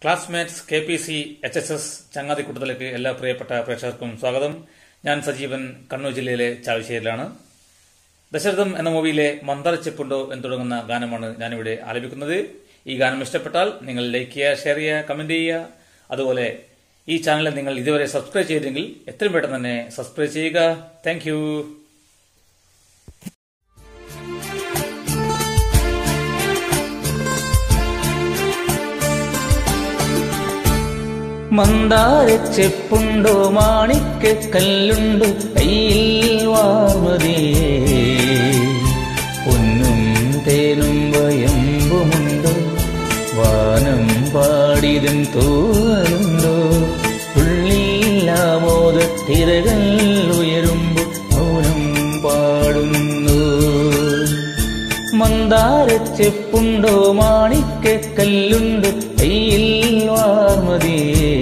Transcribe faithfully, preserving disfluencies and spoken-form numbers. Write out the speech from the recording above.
Classmates K P C H S S ചങ്ങാതിക്കൂട്ടത്തിലേക്ക് എല്ലാ പ്രിയപ്പെട്ട പ്രേക്ഷകർക്കും സ്വാഗതം. ഞാൻ സജീവൻ, കണ്ണൂർ ജില്ലയിലെ ചാവശ്ശേരിയിലാണ്. ദശരഥം എന്ന മൂവിയിലെ മന്ദരച്ചെപ്പുണ്ടോ എന്ന് തുടങ്ങുന്ന ഗാനമാണ് ഞാനിവിടെ ആലപിക്കുന്നത്. ഈ ഗാനം ഇഷ്ടപ്പെട്ടാൽ നിങ്ങൾ ലൈക്ക് ചെയ്യുക, ഷെയർ ചെയ്യുക, കമന്റ് ചെയ്യുക. അതുപോലെ ഈ ചാനൽ നിങ്ങൾ ഇതുവരെ സബ്സ്ക്രൈബ് ചെയ്തെങ്കിൽ എത്രയും പെട്ടെന്ന് തന്നെ സബ്സ്ക്രൈബ് ചെയ്യുക. Thank you. മന്ദാരച്ചെപ്പുണ്ടോ മാണിക്കല്ലുണ്ടോ കയ്യിൽ വാർമതിയേ, പൊന്നും തേനും വയമ്പുമുണ്ടോ, വാനം പാടിതും തോന്നുണ്ടോ, ഉള്ളില്ലാമോദത്തിരകൾ ഉയരുമ്പോൾ മൗനം പാടുന്നു. മന്ദാരച്ചെപ്പുണ്ടോ മാണിക്കല്ലുണ്ടോ കയ്യിൽ വാർമതിയേ,